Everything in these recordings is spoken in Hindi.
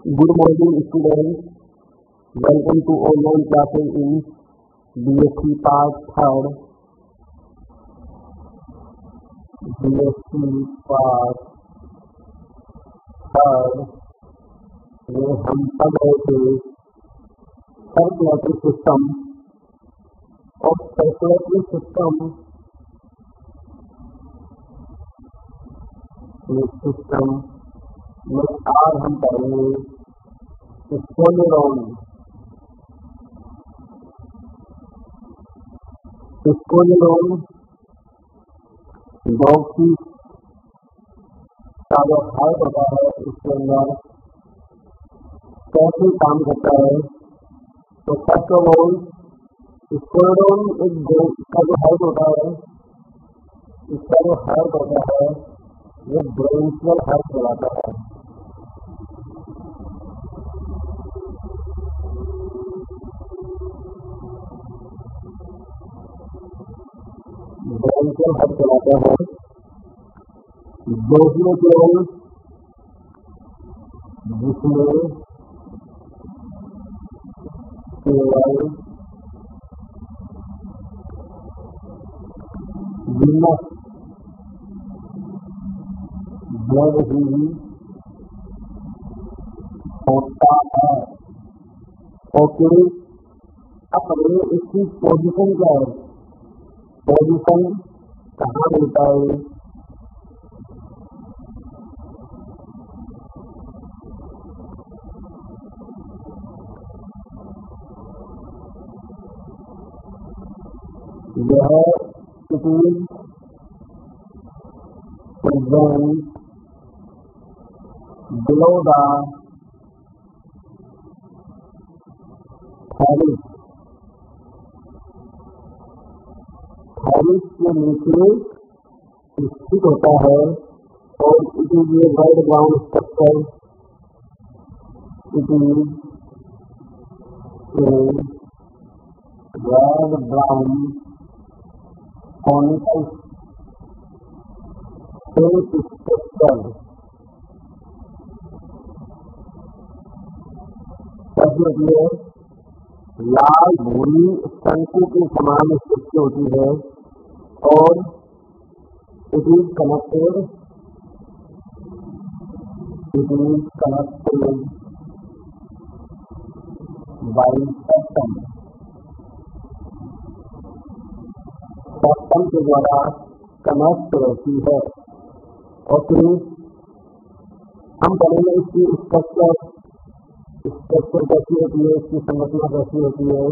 Good morning, students. Welcome to online classes in BSc Part 3rd. BSc Part 3rd में हम पढ़ रहे थे circulatory system और circulatory system में आज हम पढ़ेंगे स्कोलेरोन। स्कोलेरोन डॉग की का जो हार्ट होता है उसके अंदर कैसे काम करता है। तो फर्स्ट ऑफ ऑल स्कोलेरोन का जो हार्ट होता है, इसका जो हार्ट होता है वो ब्रेनशियल हार्ट कहलाता है। ब्रेनशियल हार्ट कहलाता है जिसमें केवल वीनस ब्लड ही होता है। ओके, अब इसकी पोजीशन क्या है, पोजीशन कहाँ मिलता है। यह it is present below the thyroid के नीचे स्थित होता है और it is a red brown structure. It is a red brown conical shape structure. लाल भूरी शंकु के समान स्थिति होती है और it is connected by septum के द्वारा कनेक्ट रहती है। और फिर हम पढ़ेंगे इसकी स्ट्रक्चर कैसी होती है, इसकी संरचना कैसी होती है।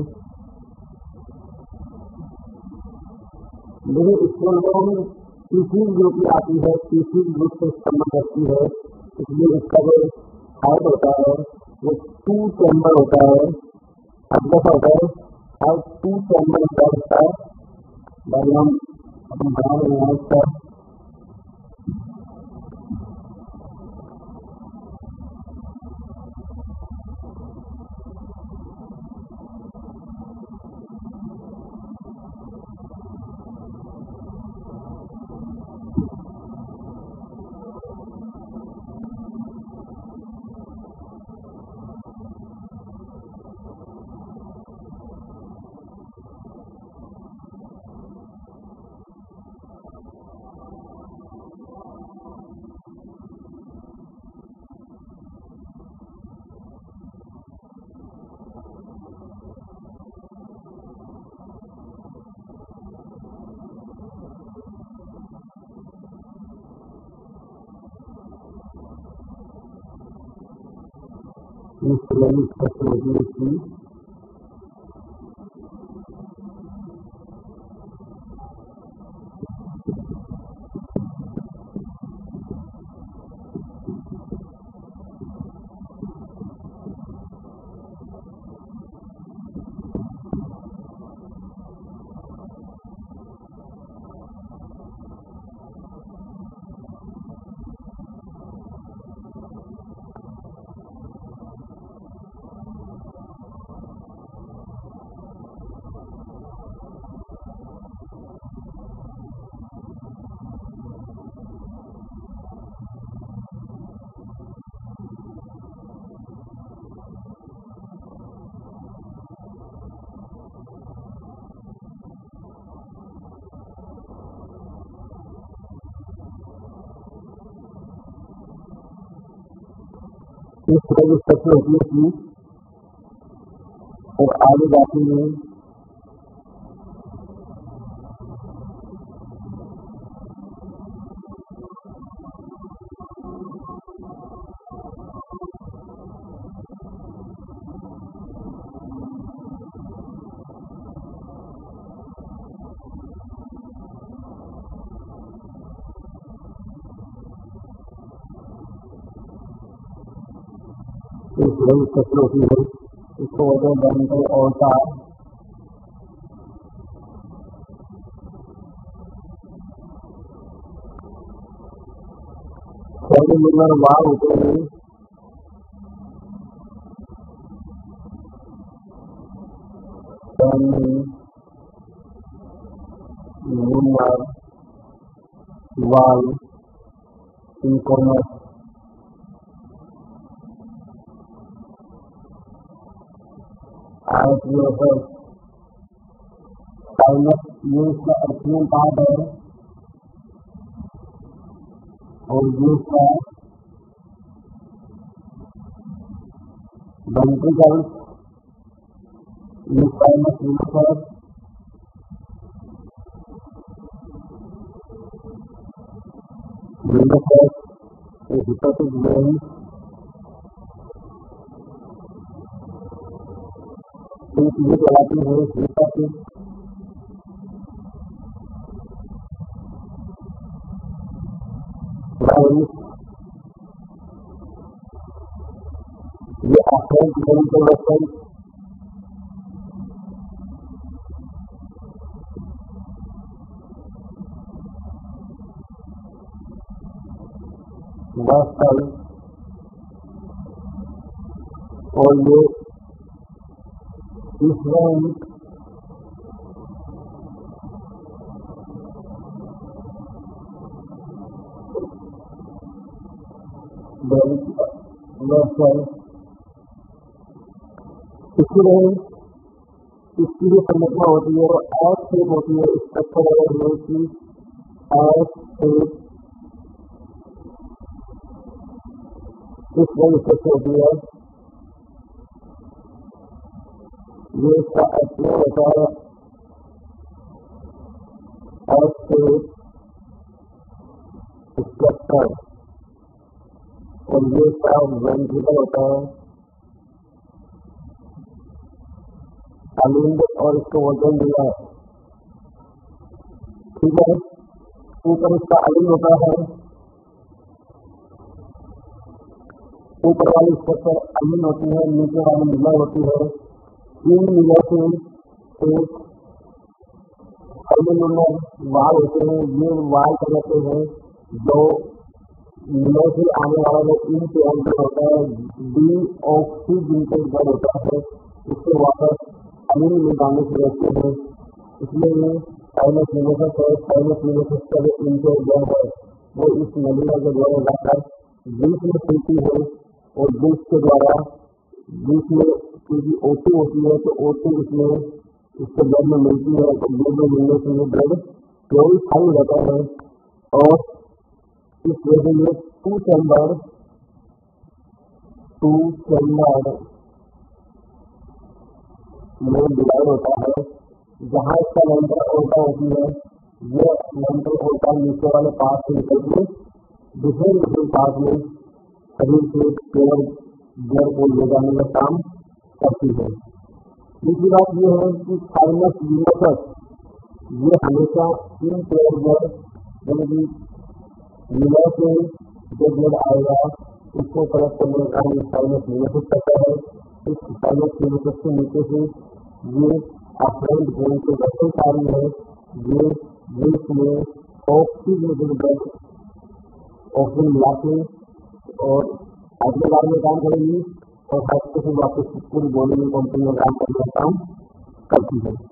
लेकिन स्कोलेरोन तीसरी ग्रुप में आती है, तीसरी ग्रुप से संबंध रखती है, इसलिए इसका जो हार्ट होता है वो 2 चैम्बर होता है। अब कैसा होता है, हार्ट 2 चैम्बर होता है इसका। हम बना रहे हैं इसका। इस तरह की स्ट्रक्चर होती है कि और आगे जाती है होती है। इसको बोलते हैं बैंड और तार। सेलुलर वाल होते हैं, सेलुलर वाल इनकॉमर्स साइनस ये इसका अर्थियन पार्ट है और ये इसका वेंट्रिकल्स, ये साइनस यूनिफर, हिपेटिक वेन, ये चीजें कहलाती है हिपेटिक वेन्स। ये अफरेंट मेडिकल वेसल, वेसल और ये इफरेंट वेसल। इसकी जो संरचना होती है वो एस शेप होती है। स्ट्रक्चर अगर है कि एस शेप इस तरह स्ट्रक्चर होती है। ये इसका एक्सप्लेन होता है एस शेप स्ट्रक्चर और ये इसका वेंट्रिकल होता है अलिंद और इसको वजन दिया है। ठीक है, ऊपर इसका अलिंद होता है, ऊपर वाली स्ट्रक्चर अलिंद होती है, नीचे वाली मिलर होती है। इन मिलर से एक सेलुलर वाल होते हैं। ये वाल कहते हैं जो मिलर से आने वाला जो इन के अंदर होता है डी ऑक्सीजन ब्लड होता है, इसको वापस अलिंद में जाने से रहते हैं। इसलिए ये साइनस न्यूरोसिस है। साइनस न्यूरोसिस का जो इंटरजन है वो इस नलिका के द्वारा जाकर बीच में खुलती है और बीच के द्वारा बीच में क्योंकि O2 होती है तो O2 इसमें इसके ब्लड में मिलती है तो ब्लड में मिलने से ये ब्लड प्योरीफाई रहता है और इस वजह से ये टू चैम्बर में डिवाइड होता है। जहाँ इसका वेंट्रल ओर्टा होती है ये वेंट्रल ओर्टा नीचे वाले पार्ट से निकल के दूसरे पार्ट में शरीर से प्योर ब्लड को ले जाने का काम करती है। दूसरी बात ये है कि साइनस न्यूरोसिस ये हमेशा इन प्योर ब्लड यानी कि मिलर से जो ब्लड आएगा उसको कलेक्ट करने का काम साइनस न्यूरोसिस करता है। इस साइनस न्यूरोसिस के नीचे से ये अफरेंट वेन से वेसल सारी है, ये वेन्स में ऑक्सीजन ब्लड ऑक्सीजन मिलाते और अगले बार में काम करेंगी और हॉस्पिटल वापस पूरी बॉडी में कंपनी में काम करने का काम करती है।